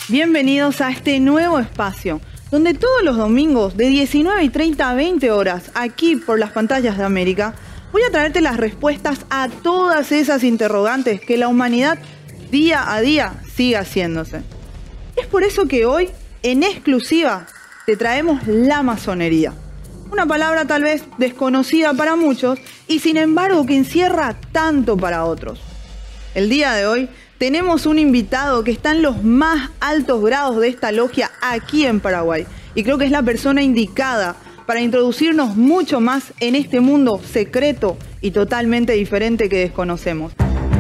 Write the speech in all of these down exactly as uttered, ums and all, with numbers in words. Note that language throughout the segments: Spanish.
Bienvenidos a este nuevo espacio, donde todos los domingos de diecinueve y treinta a veinte horas, aquí por las pantallas de América, voy a traerte las respuestas a todas esas interrogantes que la humanidad día a día sigue haciéndose. Es por eso que hoy, en exclusiva, te traemos la masonería. Una palabra tal vez desconocida para muchos y sin embargo que encierra tanto para otros. El día de hoy tenemos un invitado que está en los más altos grados de esta logia aquí en Paraguay y creo que es la persona indicada para introducirnos mucho más en este mundo secreto y totalmente diferente que desconocemos.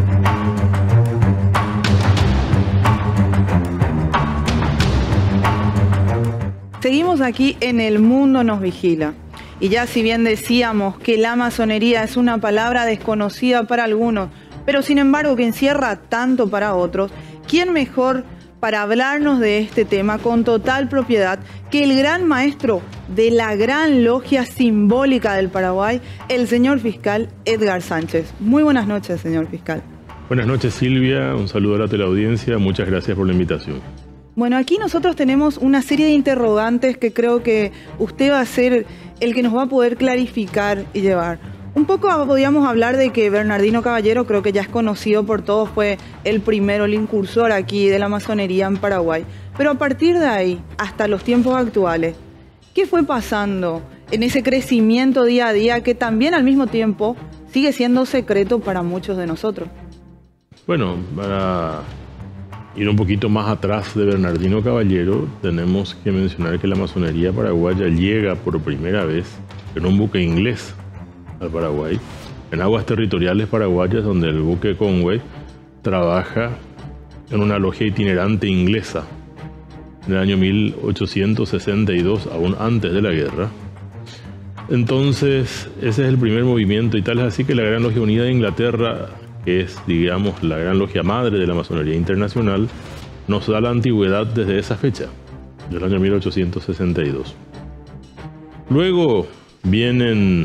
Seguimos aquí en El Mundo Nos Vigila. Y ya si bien decíamos que la masonería es una palabra desconocida para algunos, pero sin embargo que encierra tanto para otros, ¿quién mejor para hablarnos de este tema con total propiedad que el gran maestro de la gran logia simbólica del Paraguay, el señor fiscal Edgar Sánchez? Muy buenas noches, señor fiscal. Buenas noches, Silvia. Un saludo a la teleaudiencia. Muchas gracias por la invitación. Bueno, aquí nosotros tenemos una serie de interrogantes que creo que usted va a ser el que nos va a poder clarificar y llevar. Un poco podríamos hablar de que Bernardino Caballero, creo que ya es conocido por todos, fue el primero, el incursor aquí de la masonería en Paraguay. Pero a partir de ahí, hasta los tiempos actuales, ¿qué fue pasando en ese crecimiento día a día que también al mismo tiempo sigue siendo secreto para muchos de nosotros? Bueno, para ir un poquito más atrás de Bernardino Caballero, tenemos que mencionar que la masonería paraguaya llega por primera vez en un buque inglés al Paraguay, en aguas territoriales paraguayas, donde el buque Conway trabaja en una logia itinerante inglesa en el año mil ochocientos sesenta y dos, aún antes de la guerra. Entonces, ese es el primer movimiento, y tal es así que la Gran Logia Unida de Inglaterra, que es, digamos, la gran logia madre de la masonería internacional, nos da la antigüedad desde esa fecha, del año mil ochocientos sesenta y dos. Luego vienen,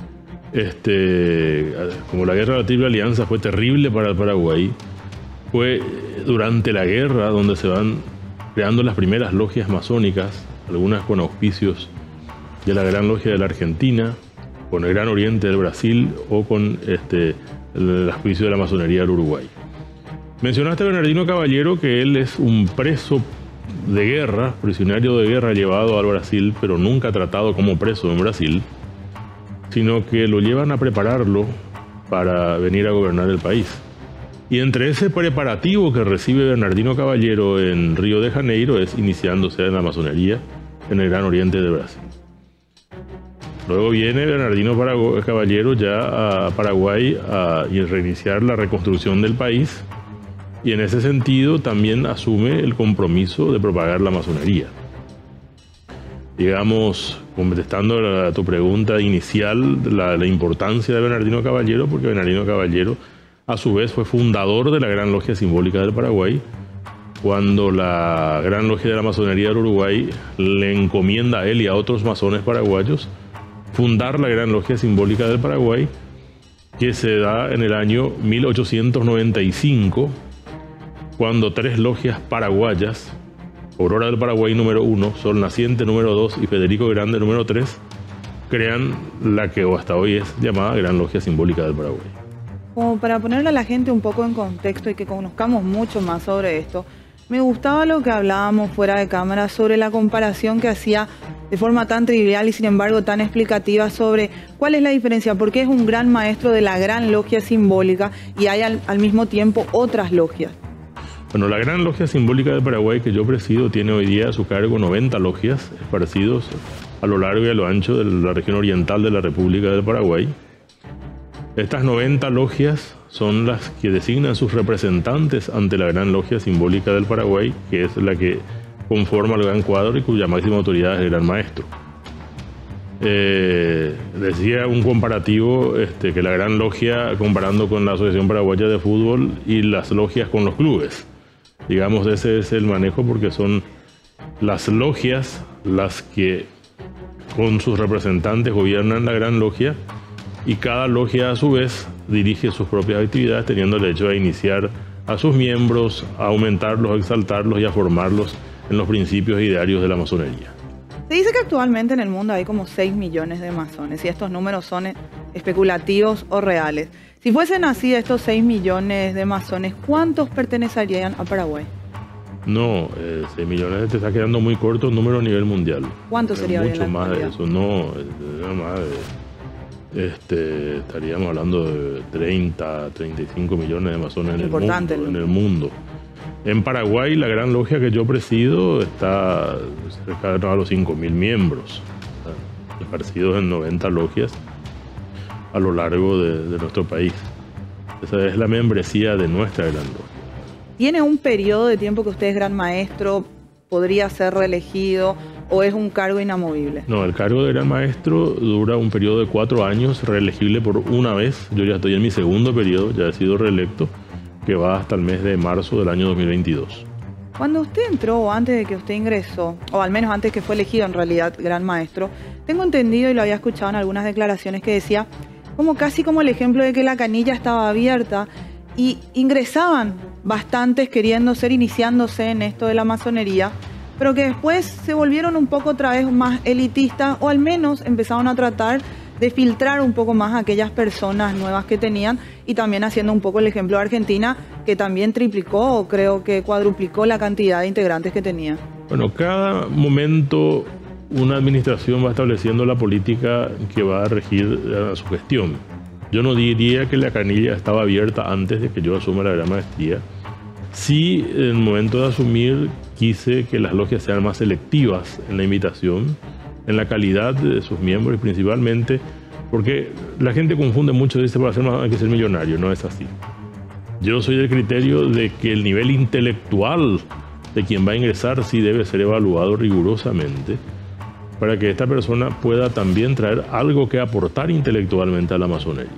este, como la guerra de la Triple Alianza fue terrible para el Paraguay, fue durante la guerra donde se van creando las primeras logias masónicas, algunas con auspicios de la Gran Logia de la Argentina, con el Gran Oriente del Brasil o con este, el auspicio de la masonería del Uruguay. Mencionaste a Bernardino Caballero, que él es un preso de guerra, prisionero de guerra llevado al Brasil, pero nunca tratado como preso en Brasil, sino que lo llevan a prepararlo para venir a gobernar el país. Y entre ese preparativo que recibe Bernardino Caballero en Río de Janeiro es iniciándose en la masonería en el Gran Oriente de Brasil. Luego viene Bernardino Caballero ya a Paraguay a reiniciar la reconstrucción del país, y en ese sentido también asume el compromiso de propagar la masonería. Digamos, contestando a tu pregunta inicial, la, la importancia de Bernardino Caballero, porque Bernardino Caballero a su vez fue fundador de la Gran Logia Simbólica del Paraguay, cuando la Gran Logia de la Masonería del Uruguay le encomienda a él y a otros masones paraguayos fundar la Gran Logia Simbólica del Paraguay, que se da en el año mil ochocientos noventa y cinco, cuando tres logias paraguayas, Aurora del Paraguay número uno, Sol Naciente número dos y Federico Grande número tres, crean la que hasta hoy es llamada Gran Logia Simbólica del Paraguay. Como para ponerle a la gente un poco en contexto y que conozcamos mucho más sobre esto, me gustaba lo que hablábamos fuera de cámara sobre la comparación que hacía de forma tan trivial y sin embargo tan explicativa sobre cuál es la diferencia, porque es un gran maestro de la Gran Logia Simbólica y hay al, al mismo tiempo otras logias. Bueno, la Gran Logia Simbólica del Paraguay que yo presido tiene hoy día a su cargo noventa logias esparcidos a lo largo y a lo ancho de la región oriental de la República del Paraguay. Estas noventa logias son las que designan sus representantes ante la Gran Logia Simbólica del Paraguay, que es la que conforma el gran cuadro y cuya máxima autoridad es el Gran Maestro. Eh, decía un comparativo este, que la Gran Logia, comparando con la Asociación Paraguaya de Fútbol y las logias con los clubes. Digamos, ese es el manejo, porque son las logias las que con sus representantes gobiernan la Gran Logia, y cada logia a su vez dirige sus propias actividades, teniendo derecho a iniciar a sus miembros, a aumentarlos, a exaltarlos y a formarlos en los principios idearios de la masonería. Se dice que actualmente en el mundo hay como seis millones de masones, y estos números son especulativos o reales. Si fuesen así estos seis millones de masones, ¿cuántos pertenecerían a Paraguay? No, eh, seis millones te está quedando muy corto el número a nivel mundial. ¿Cuánto sería mucho bien más de eso? No, nada más de, este, estaríamos hablando de treinta, treinta y cinco millones de masones en el, mundo, en el mundo. En Paraguay, la gran logia que yo presido está cerca de los cinco mil miembros, esparcidos en noventa logias a lo largo de, de nuestro país. Esa es la membresía de nuestra gran logia. ¿Tiene un periodo de tiempo que usted es gran maestro, podría ser reelegido o es un cargo inamovible? No, el cargo de gran maestro dura un periodo de cuatro años, reelegible por una vez. Yo ya estoy en mi segundo periodo, ya he sido reelecto, que va hasta el mes de marzo del año dos mil veintidós. Cuando usted entró o antes de que usted ingresó, o al menos antes que fue elegido en realidad gran maestro, tengo entendido y lo había escuchado en algunas declaraciones que decía, como casi como el ejemplo de que la canilla estaba abierta y ingresaban bastantes queriendo ser, iniciándose en esto de la masonería, pero que después se volvieron un poco otra vez más elitistas, o al menos empezaron a tratar de filtrar un poco más a aquellas personas nuevas que tenían, y también haciendo un poco el ejemplo de Argentina, que también triplicó o creo que cuadruplicó la cantidad de integrantes que tenía. Bueno, cada momento una administración va estableciendo la política que va a regir a su gestión. Yo no diría que la canilla estaba abierta antes de que yo asuma la gran maestría. Sí, en el momento de asumir, quise que las logias sean más selectivas en la invitación, en la calidad de sus miembros y principalmente porque la gente confunde mucho, dice, para ser más hay que ser millonario. No es así. Yo soy del criterio de que el nivel intelectual de quien va a ingresar sí debe ser evaluado rigurosamente para que esta persona pueda también traer algo que aportar intelectualmente a la masonería.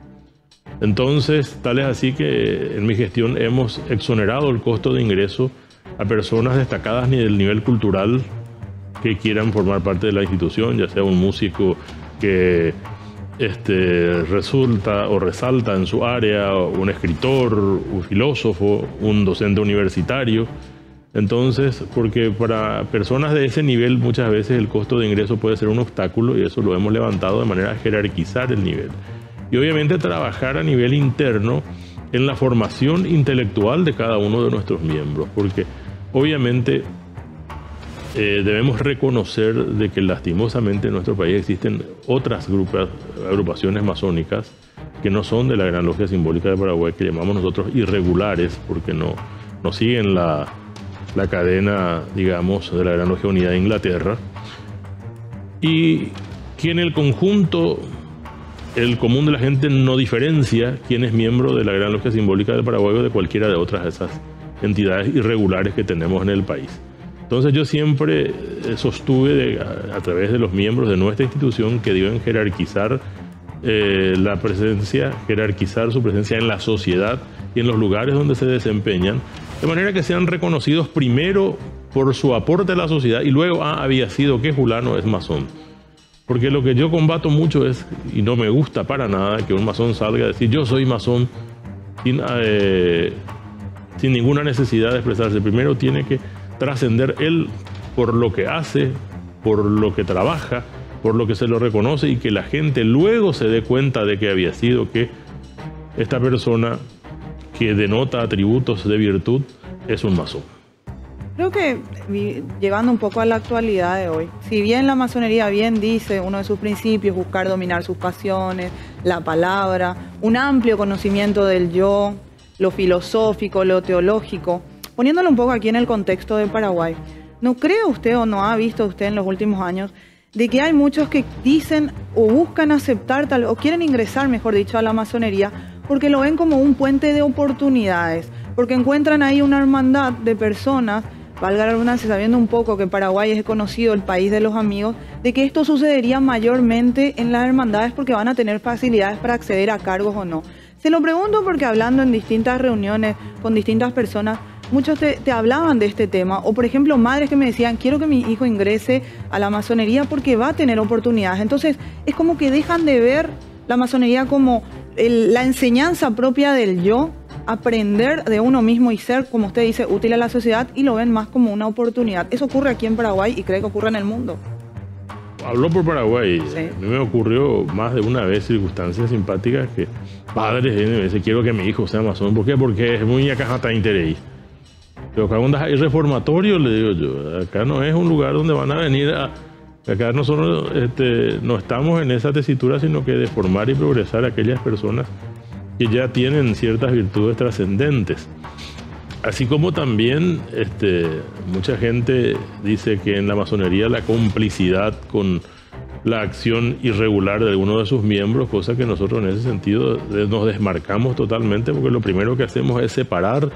Entonces, tal es así que en mi gestión hemos exonerado el costo de ingreso a personas destacadas ni del nivel cultural que quieran formar parte de la institución, ya sea un músico que este, resulta o resalta en su área, un escritor, un filósofo, un docente universitario. Entonces, porque para personas de ese nivel muchas veces el costo de ingreso puede ser un obstáculo, y eso lo hemos levantado de manera a jerarquizar el nivel. Y obviamente trabajar a nivel interno en la formación intelectual de cada uno de nuestros miembros, porque obviamente eh, debemos reconocer de que lastimosamente en nuestro país existen otras grupas, agrupaciones masónicas que no son de la Gran Logia Simbólica de Paraguay, que llamamos nosotros irregulares, porque no, no siguen la, la cadena, digamos, de la Gran Logia Unida de Inglaterra, y que en el conjunto el común de la gente no diferencia quién es miembro de la Gran Logia Simbólica del Paraguay o de cualquiera de otras de esas entidades irregulares que tenemos en el país. Entonces yo siempre sostuve de, a, a través de los miembros de nuestra institución que deben jerarquizar eh, la presencia, jerarquizar su presencia en la sociedad y en los lugares donde se desempeñan, de manera que sean reconocidos primero por su aporte a la sociedad y luego, ah, había sido que fulano es masón. Porque lo que yo combato mucho es, y no me gusta para nada, que un masón salga a decir yo soy masón sin, eh, sin ninguna necesidad de expresarse. Primero tiene que trascender él por lo que hace, por lo que trabaja, por lo que se lo reconoce, y que la gente luego se dé cuenta de que había sido que esta persona que denota atributos de virtud es un masón. Creo que, llegando un poco a la actualidad de hoy, si bien la masonería bien dice uno de sus principios, buscar dominar sus pasiones, la palabra, un amplio conocimiento del yo, lo filosófico, lo teológico, poniéndolo un poco aquí en el contexto de Paraguay, ¿no cree usted o no ha visto usted en los últimos años de que hay muchos que dicen o buscan aceptar tal, o quieren ingresar, mejor dicho, a la masonería porque lo ven como un puente de oportunidades, porque encuentran ahí una hermandad de personas, valga la redundancia, sabiendo un poco que Paraguay es conocido el país de los amigos, de que esto sucedería mayormente en las hermandades porque van a tener facilidades para acceder a cargos o no? Se lo pregunto porque hablando en distintas reuniones con distintas personas, muchos te, te hablaban de este tema, o por ejemplo madres que me decían quiero que mi hijo ingrese a la masonería porque va a tener oportunidades. Entonces es como que dejan de ver la masonería como el, la enseñanza propia del yo aprender de uno mismo y ser, como usted dice, útil a la sociedad, y lo ven más como una oportunidad. Eso ocurre aquí en Paraguay y cree que ocurre en el mundo. Habló por Paraguay. Sí. A mí me ocurrió más de una vez circunstancias simpáticas que padres vienen y me dicen, quiero que mi hijo sea masón. ¿Por qué? Porque es muy acá está interés. Pero acá es reformatorio, le digo yo. Acá no es un lugar donde van a venir a... Acá nosotros este, no estamos en esa tesitura, sino que de formar y progresar a aquellas personas que ya tienen ciertas virtudes trascendentes. Así como también este, mucha gente dice que en la masonería la complicidad con la acción irregular de alguno de sus miembros, cosa que nosotros en ese sentido nos desmarcamos totalmente, porque lo primero que hacemos es separar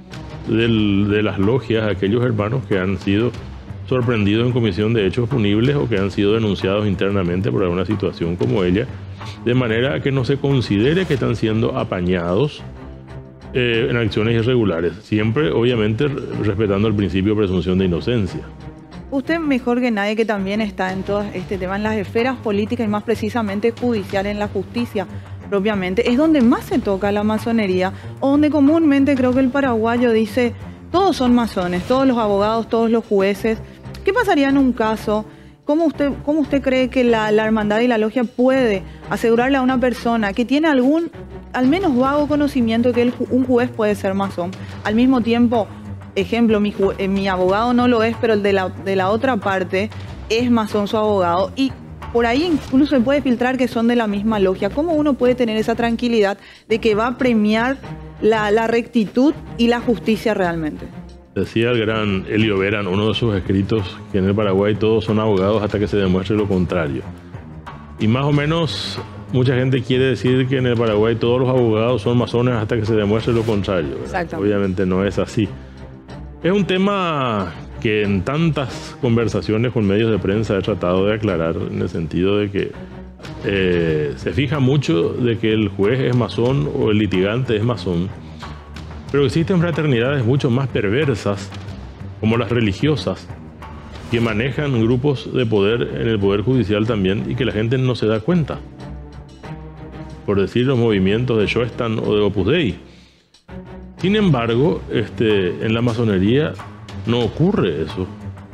del, de las logias a aquellos hermanos que han sido sorprendidos en comisión de hechos punibles o que han sido denunciados internamente por alguna situación como ella, de manera que no se considere que están siendo apañados eh, en acciones irregulares, siempre obviamente respetando el principio de presunción de inocencia. Usted mejor que nadie, que también está en todo este tema, en las esferas políticas y más precisamente judicial, en la justicia propiamente, es donde más se toca la masonería, o donde comúnmente creo que el paraguayo dice, todos son masones, todos los abogados, todos los jueces. ¿Qué pasaría en un caso? ¿Cómo usted, cómo usted cree que la, la hermandad y la logia puede asegurarle a una persona que tiene algún, al menos vago conocimiento que el, un juez puede ser masón? Al mismo tiempo, ejemplo, mi, eh, mi abogado no lo es, pero el de la, de la otra parte es masón su abogado, y por ahí incluso se puede filtrar que son de la misma logia. ¿Cómo uno puede tener esa tranquilidad de que va a premiar la, la rectitud y la justicia realmente? Decía el gran Elio Vera en uno de sus escritos que en el Paraguay todos son abogados hasta que se demuestre lo contrario. Y más o menos mucha gente quiere decir que en el Paraguay todos los abogados son masones hasta que se demuestre lo contrario. Obviamente no es así. Es un tema que en tantas conversaciones con medios de prensa he tratado de aclarar, en el sentido de que eh, se fija mucho de que el juez es masón o el litigante es masón, pero existen fraternidades mucho más perversas, como las religiosas, que manejan grupos de poder en el poder judicial también y que la gente no se da cuenta. Por decir, los movimientos de Schoestan o de Opus Dei. Sin embargo, este, en la masonería no ocurre eso,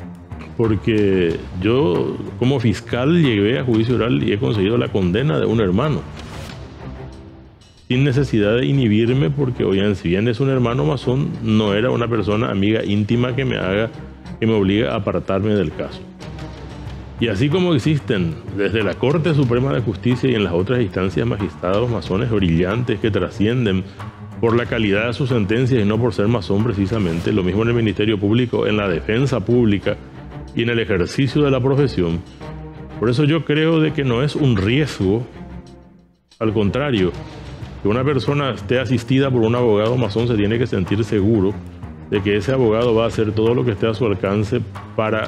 porque yo como fiscal llegué a juicio oral y he conseguido la condena de un hermano, sin necesidad de inhibirme, porque oigan, si bien es un hermano masón, no era una persona amiga íntima que me haga, que me obligue a apartarme del caso. Y así como existen desde la Corte Suprema de Justicia y en las otras instancias magistrados masones brillantes que trascienden por la calidad de sus sentencias y no por ser masón precisamente, lo mismo en el Ministerio Público, en la defensa pública y en el ejercicio de la profesión. Por eso yo creo de que no es un riesgo, al contrario, que una persona esté asistida por un abogado masón se tiene que sentir seguro de que ese abogado va a hacer todo lo que esté a su alcance para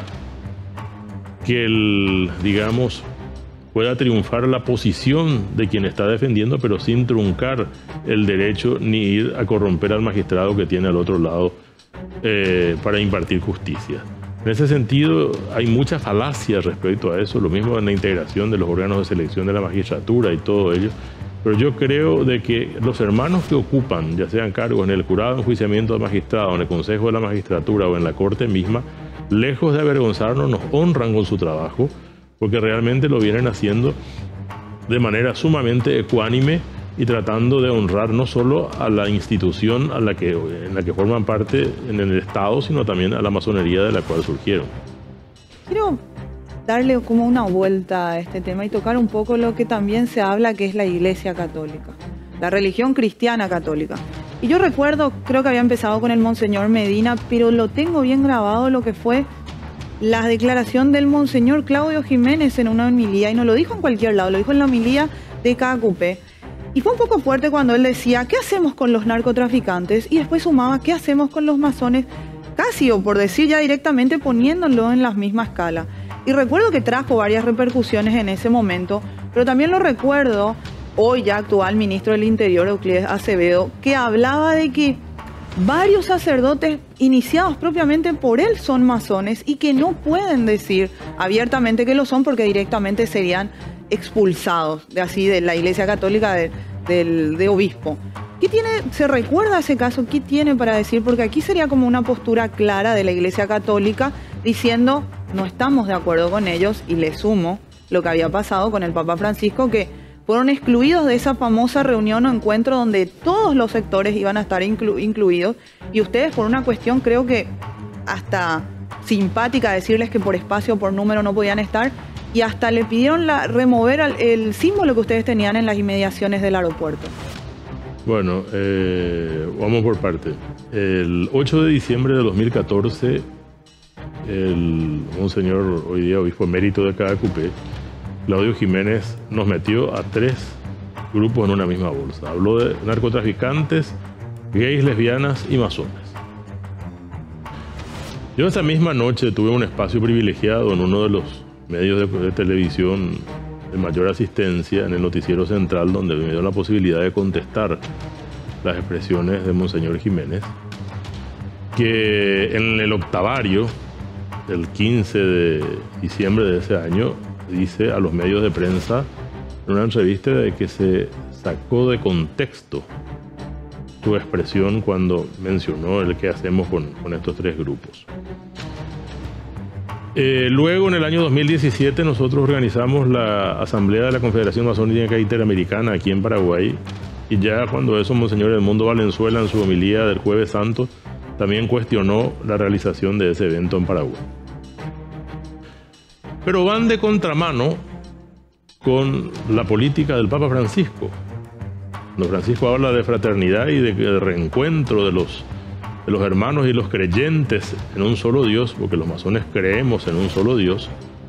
que el, digamos, pueda triunfar la posición de quien está defendiendo, pero sin truncar el derecho ni ir a corromper al magistrado que tiene al otro lado eh, para impartir justicia. En ese sentido, hay muchas falacias respecto a eso, lo mismo en la integración de los órganos de selección de la magistratura y todo ello. Pero yo creo de que los hermanos que ocupan, ya sean cargos en el jurado de enjuiciamiento del magistrado, en el Consejo de la Magistratura o en la Corte misma, lejos de avergonzarnos, nos honran con su trabajo, porque realmente lo vienen haciendo de manera sumamente ecuánime y tratando de honrar no solo a la institución a la que, en la que forman parte en el Estado, sino también a la masonería de la cual surgieron. Quiero darle como una vuelta a este tema y tocar un poco lo que también se habla, que es la Iglesia Católica, la religión cristiana católica. Y yo recuerdo, creo que había empezado con el Monseñor Medina, pero lo tengo bien grabado lo que fue la declaración del Monseñor Claudio Jiménez en una homilía, y no lo dijo en cualquier lado, lo dijo en la homilía de K Q P. Y fue un poco fuerte cuando él decía, ¿qué hacemos con los narcotraficantes? Y después sumaba, ¿qué hacemos con los masones? Casi, o por decir ya directamente, poniéndolo en la misma escala. Y recuerdo que trajo varias repercusiones en ese momento, pero también lo recuerdo, hoy ya actual ministro del Interior, Euclides Acevedo, que hablaba de que varios sacerdotes iniciados propiamente por él son masones y que no pueden decir abiertamente que lo son porque directamente serían expulsados de así de la Iglesia Católica de, del, de obispo. ¿Qué tiene, se recuerda ese caso? ¿Qué tiene para decir? Porque aquí sería como una postura clara de la Iglesia Católica diciendo no estamos de acuerdo con ellos, y le sumo lo que había pasado con el Papa Francisco, que fueron excluidos de esa famosa reunión o encuentro donde todos los sectores iban a estar inclu incluidos, y ustedes por una cuestión creo que hasta simpática decirles que por espacio o por número no podían estar, y hasta le pidieron la, remover el, el símbolo que ustedes tenían en las inmediaciones del aeropuerto. Bueno, eh, vamos por parte. El ocho de diciembre de dos mil catorce, el monseñor, hoy día obispo emérito de Caacupé, Claudio Jiménez, nos metió a tres grupos en una misma bolsa. Habló de narcotraficantes, gays, lesbianas y masones. Yo esa misma noche tuve un espacio privilegiado en uno de los medios de, de televisión de mayor asistencia, en el noticiero central, donde me dio la posibilidad de contestar las expresiones de monseñor Jiménez, que en el octavario del quince de diciembre de ese año dice a los medios de prensa en una entrevista de que se sacó de contexto su expresión cuando mencionó el qué hacemos con, con estos tres grupos. Eh, luego, en el año dos mil diecisiete, nosotros organizamos la Asamblea de la Confederación Masónica Interamericana aquí en Paraguay, y ya cuando eso, monseñor Edmundo Valenzuela, en su homilía del Jueves Santo, también cuestionó la realización de ese evento en Paraguay. Pero van de contramano con la política del Papa Francisco. Cuando Francisco habla de fraternidad y de, de reencuentro de los de los hermanos y los creyentes en un solo Dios, porque los masones creemos en un solo Dios,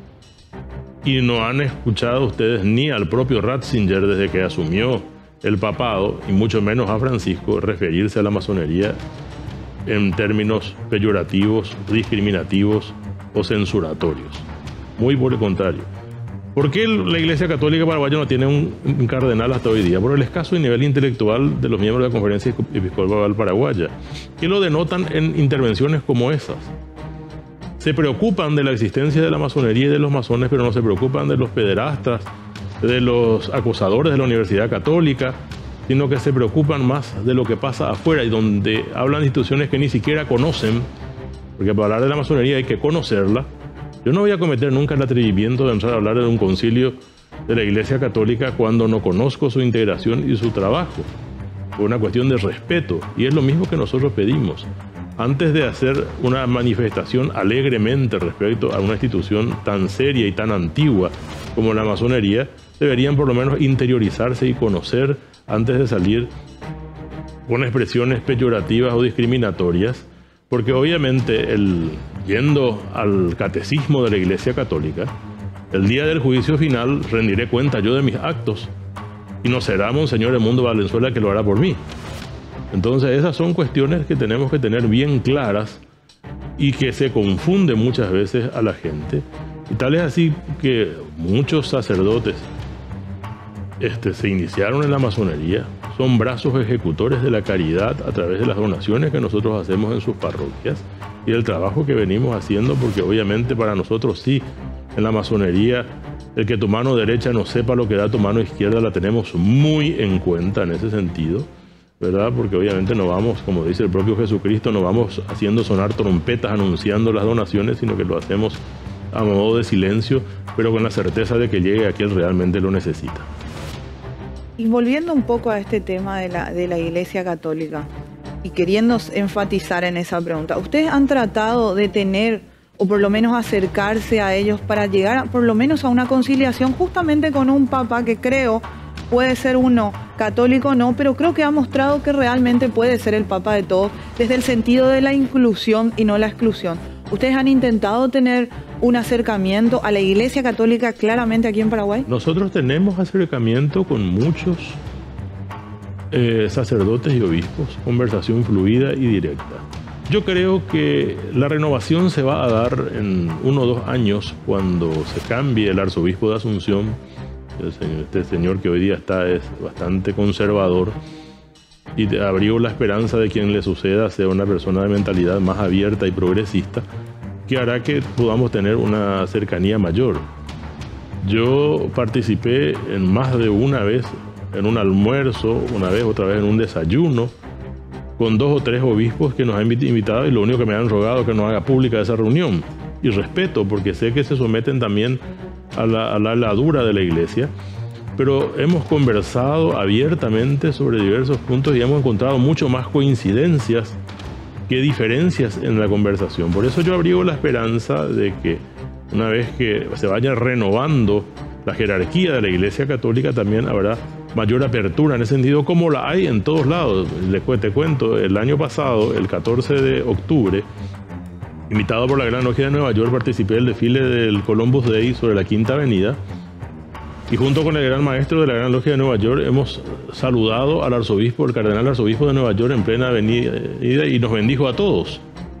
y no han escuchado ustedes ni al propio Ratzinger desde que asumió el papado, y mucho menos a Francisco, referirse a la masonería en términos peyorativos, discriminativos o censuratorios. Muy por el contrario. ¿Por qué la Iglesia Católica Paraguaya no tiene un, un cardenal hasta hoy día? Por el escaso nivel intelectual de los miembros de la Conferencia Episcopal Paraguaya, que lo denotan en intervenciones como esas. Se preocupan de la existencia de la masonería y de los masones, pero no se preocupan de los pederastas, de los acosadores de la Universidad Católica, sino que se preocupan más de lo que pasa afuera, y donde hablan de instituciones que ni siquiera conocen, porque para hablar de la masonería hay que conocerla. Yo no voy a cometer nunca el atrevimiento de entrar a hablar de un concilio de la Iglesia Católica cuando no conozco su integración y su trabajo, por una cuestión de respeto, y es lo mismo que nosotros pedimos. Antes de hacer una manifestación alegremente respecto a una institución tan seria y tan antigua como la masonería, deberían por lo menos interiorizarse y conocer antes de salir con expresiones peyorativas o discriminatorias, porque obviamente, el, yendo al catecismo de la Iglesia Católica, el día del juicio final rendiré cuenta yo de mis actos, y no será monseñor Edmundo Valenzuela que lo hará por mí. Entonces esas son cuestiones que tenemos que tener bien claras y que se confunden muchas veces a la gente. Y tal es así que muchos sacerdotes este, se iniciaron en la masonería, son brazos ejecutores de la caridad a través de las donaciones que nosotros hacemos en sus parroquias y el trabajo que venimos haciendo, porque obviamente para nosotros sí, en la masonería, el que tu mano derecha no sepa lo que da tu mano izquierda la tenemos muy en cuenta en ese sentido, ¿verdad? Porque obviamente no vamos, como dice el propio Jesucristo, no vamos haciendo sonar trompetas anunciando las donaciones, sino que lo hacemos a modo de silencio, pero con la certeza de que llegue a quien realmente lo necesita. Y volviendo un poco a este tema de la, de la Iglesia Católica, y queriendo enfatizar en esa pregunta, ¿ustedes han tratado de tener, o por lo menos acercarse a ellos para llegar a, por lo menos a una conciliación justamente con un papa que creo puede ser uno católico o no, pero creo que ha mostrado que realmente puede ser el papa de todos desde el sentido de la inclusión y no la exclusión? ¿Ustedes han intentado tener un acercamiento a la Iglesia Católica claramente aquí en Paraguay? Nosotros tenemos acercamiento con muchos eh, sacerdotes y obispos, conversación fluida y directa. Yo creo que la renovación se va a dar en uno o dos años cuando se cambie el arzobispo de Asunción. El señor, este señor que hoy día está es bastante conservador, y abrigo la esperanza de quien le suceda sea una persona de mentalidad más abierta y progresista, que hará que podamos tener una cercanía mayor. Yo participé en más de una vez en un almuerzo, una vez, otra vez en un desayuno, con dos o tres obispos que nos han invitado y lo único que me han rogado es que no haga pública esa reunión. Y respeto, porque sé que se someten también a la, a la ladura de la iglesia, pero hemos conversado abiertamente sobre diversos puntos y hemos encontrado mucho más coincidencias que diferencias en la conversación. Por eso yo abrigo la esperanza de que una vez que se vaya renovando la jerarquía de la Iglesia Católica, también habrá mayor apertura en ese sentido, como la hay en todos lados. Te cuento, el año pasado, el catorce de octubre, invitado por la Gran Logia de Nueva York, participé del desfile del Columbus Day sobre la Quinta Avenida, y junto con el gran maestro de la Gran Logia de Nueva York hemos saludado al arzobispo, el cardenal arzobispo de Nueva York en plena avenida, y nos bendijo a todos.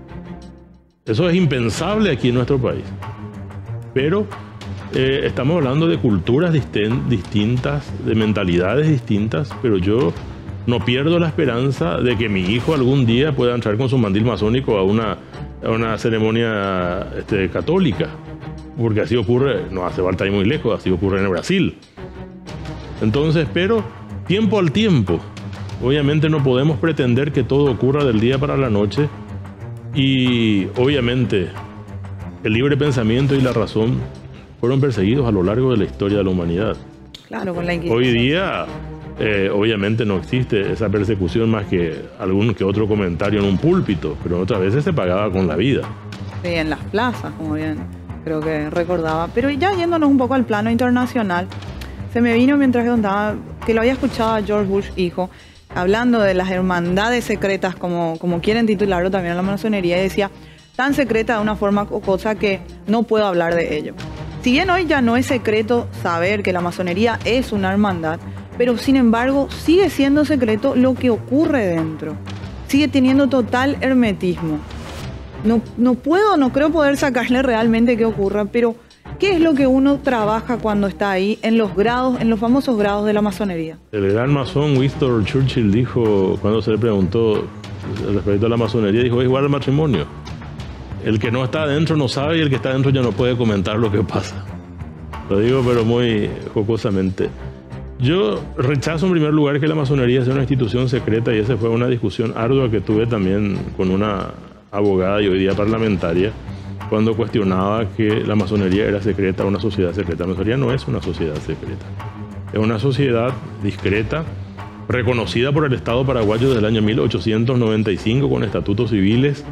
Eso es impensable aquí en nuestro país. Pero eh, estamos hablando de culturas distintas, de mentalidades distintas, pero yo no pierdo la esperanza de que mi hijo algún día pueda entrar con su mandil masónico a una, a una ceremonia este, católica. Porque así ocurre, no hace falta ir muy lejos, así ocurre en Brasil. Entonces, pero tiempo al tiempo. Obviamente no podemos pretender que todo ocurra del día para la noche, y obviamente el libre pensamiento y la razón fueron perseguidos a lo largo de la historia de la humanidad. Claro, con la Inquisición. Hoy día, eh, obviamente no existe esa persecución más que algún que otro comentario en un púlpito, pero otras veces se pagaba con la vida. Sí, en las plazas, como bien creo que recordaba. Pero ya yéndonos un poco al plano internacional, se me vino mientras que contaba que lo había escuchado a George Bush hijo, hablando de las hermandades secretas, como, como quieren titularlo también a la masonería, y decía, tan secreta de una forma cosa que no puedo hablar de ello. Si bien hoy ya no es secreto saber que la masonería es una hermandad, pero sin embargo sigue siendo secreto lo que ocurre dentro. Sigue teniendo total hermetismo. No, no puedo, no creo poder sacarle realmente qué ocurra, pero ¿qué es lo que uno trabaja cuando está ahí en los grados, en los famosos grados de la masonería? El gran masón Winston Churchill dijo, cuando se le preguntó respecto a la masonería, dijo, es igual al matrimonio. El que no está adentro no sabe y el que está adentro ya no puede comentar lo que pasa. Lo digo pero muy jocosamente. Yo rechazo en primer lugar que la masonería sea una institución secreta, y esa fue una discusión ardua que tuve también con una abogada y hoy día parlamentaria, cuando cuestionaba que la masonería era secreta, una sociedad secreta. La masonería no es una sociedad secreta, es una sociedad discreta, reconocida por el Estado paraguayo desde el año mil ochocientos noventa y cinco con estatutos civiles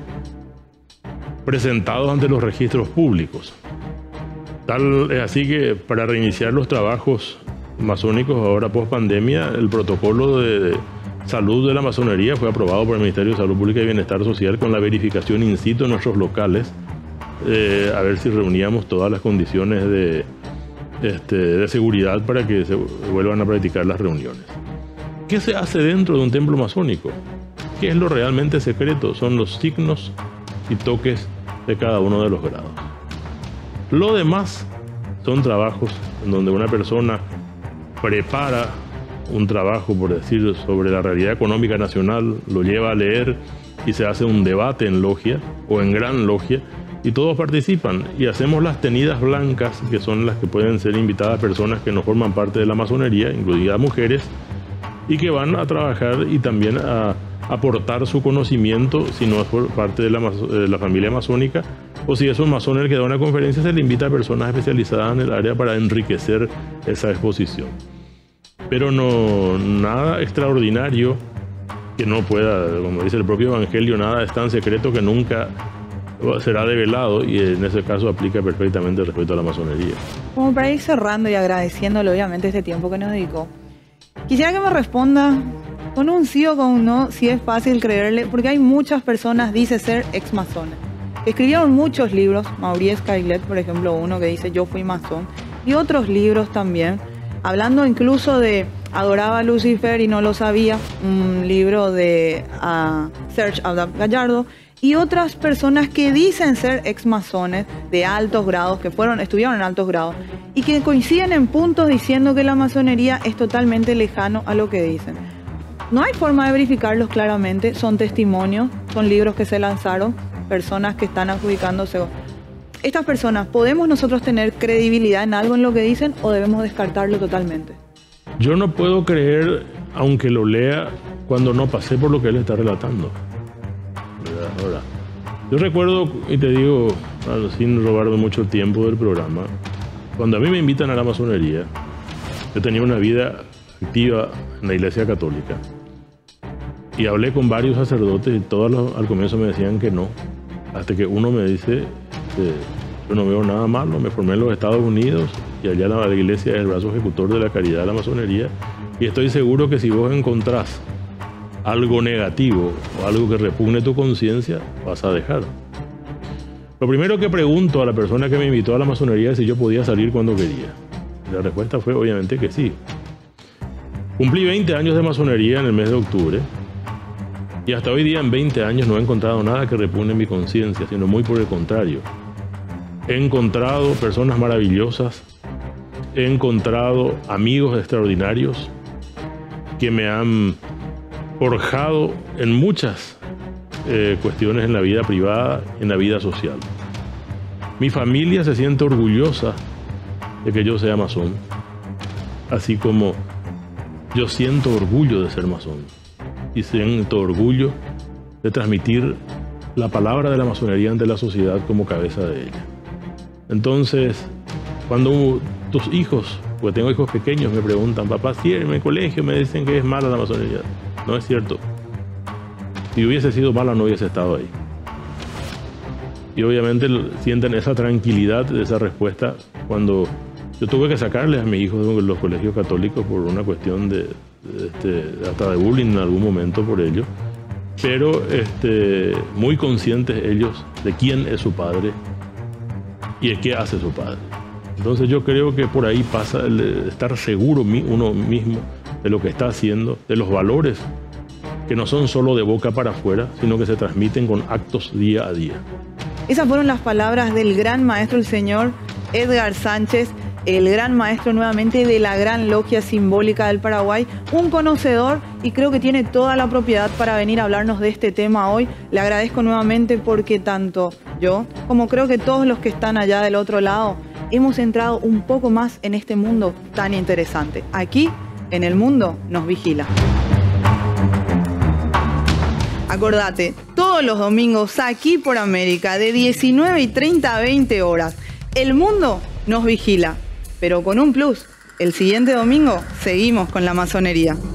presentados ante los registros públicos. Tal es así que para reiniciar los trabajos masónicos ahora post pandemia, el protocolo de salud de la masonería fue aprobado por el Ministerio de Salud Pública y Bienestar Social con la verificación in situ en nuestros locales, eh, a ver si reuníamos todas las condiciones de, este, de seguridad para que se vuelvan a practicar las reuniones. ¿Qué se hace dentro de un templo masónico? ¿Qué es lo realmente secreto? Son los signos y toques de cada uno de los grados. Lo demás son trabajos en donde una persona prepara un trabajo, por decir, sobre la realidad económica nacional, lo lleva a leer y se hace un debate en logia o en gran logia y todos participan y hacemos las tenidas blancas, que son las que pueden ser invitadas personas que no forman parte de la masonería, incluidas mujeres, y que van a trabajar y también a aportar su conocimiento, si no es por parte de la, de la familia masónica, o si es un masón el que da una conferencia, se le invita a personas especializadas en el área para enriquecer esa exposición. Pero no, nada extraordinario que no pueda, como dice el propio Evangelio, nada es tan secreto que nunca será develado, y en ese caso aplica perfectamente respecto a la masonería. Como para ir cerrando y agradeciéndole obviamente este tiempo que nos dedicó, quisiera que me responda con un sí o con un no, si es fácil creerle, porque hay muchas personas, dice ser ex masones, escribieron muchos libros, Maurice Caillet, por ejemplo, uno que dice yo fui masón, y otros libros también, hablando incluso de adoraba a Lucifer y no lo sabía, un libro de uh, Serge Abad Gallardo, y otras personas que dicen ser ex masones de altos grados, que fueron, estudiaron en altos grados, y que coinciden en puntos diciendo que la masonería es totalmente lejano a lo que dicen. No hay forma de verificarlos claramente, son testimonios, son libros que se lanzaron, personas que están adjudicándose. Estas personas, ¿podemos nosotros tener credibilidad en algo en lo que dicen o debemos descartarlo totalmente? Yo no puedo creer, aunque lo lea, cuando no pasé por lo que él está relatando. ¿Verdad? Ahora, yo recuerdo, y te digo, sin robarme mucho tiempo del programa, cuando a mí me invitan a la masonería, yo tenía una vida activa en la Iglesia Católica. Y hablé con varios sacerdotes y todos los, al comienzo me decían que no. Hasta que uno me dice, que yo no veo nada malo, me formé en los Estados Unidos y allá la, la iglesia es el brazo ejecutor de la caridad de la masonería. Y estoy seguro que si vos encontrás algo negativo o algo que repugne tu conciencia, vas a dejar. Lo primero que pregunto a la persona que me invitó a la masonería es si yo podía salir cuando quería. La respuesta fue obviamente que sí. Cumplí veinte años de masonería en el mes de octubre. Y hasta hoy día, en veinte años, no he encontrado nada que repugne mi conciencia, sino muy por el contrario. He encontrado personas maravillosas, he encontrado amigos extraordinarios que me han forjado en muchas eh, cuestiones en la vida privada y en la vida social. Mi familia se siente orgullosa de que yo sea masón, así como yo siento orgullo de ser masón. Y siento orgullo de transmitir la palabra de la masonería ante la sociedad como cabeza de ella. Entonces, cuando tus hijos, porque tengo hijos pequeños, me preguntan, papá, si en el colegio me dicen que es mala la masonería. No es cierto. Si hubiese sido mala, no hubiese estado ahí. Y obviamente sienten esa tranquilidad de esa respuesta cuando yo tuve que sacarles a mis hijos de los colegios católicos por una cuestión de Este, hasta de bullying en algún momento por ello, pero este, muy conscientes ellos de quién es su padre y de qué hace su padre. Entonces yo creo que por ahí pasa el de estar seguro uno mismo de lo que está haciendo, de los valores que no son solo de boca para afuera, sino que se transmiten con actos día a día. Esas fueron las palabras del gran maestro, el señor Edgar Sánchez, el gran maestro nuevamente de la Gran Logia Simbólica del Paraguay, un conocedor y creo que tiene toda la propiedad para venir a hablarnos de este tema hoy. Le agradezco nuevamente porque tanto yo como creo que todos los que están allá del otro lado hemos entrado un poco más en este mundo tan interesante. Aquí, en El Mundo Nos Vigila. Acordate, todos los domingos aquí por América, de diecinueve y treinta a veinte horas, El Mundo Nos Vigila. Pero con un plus, el siguiente domingo seguimos con la masonería.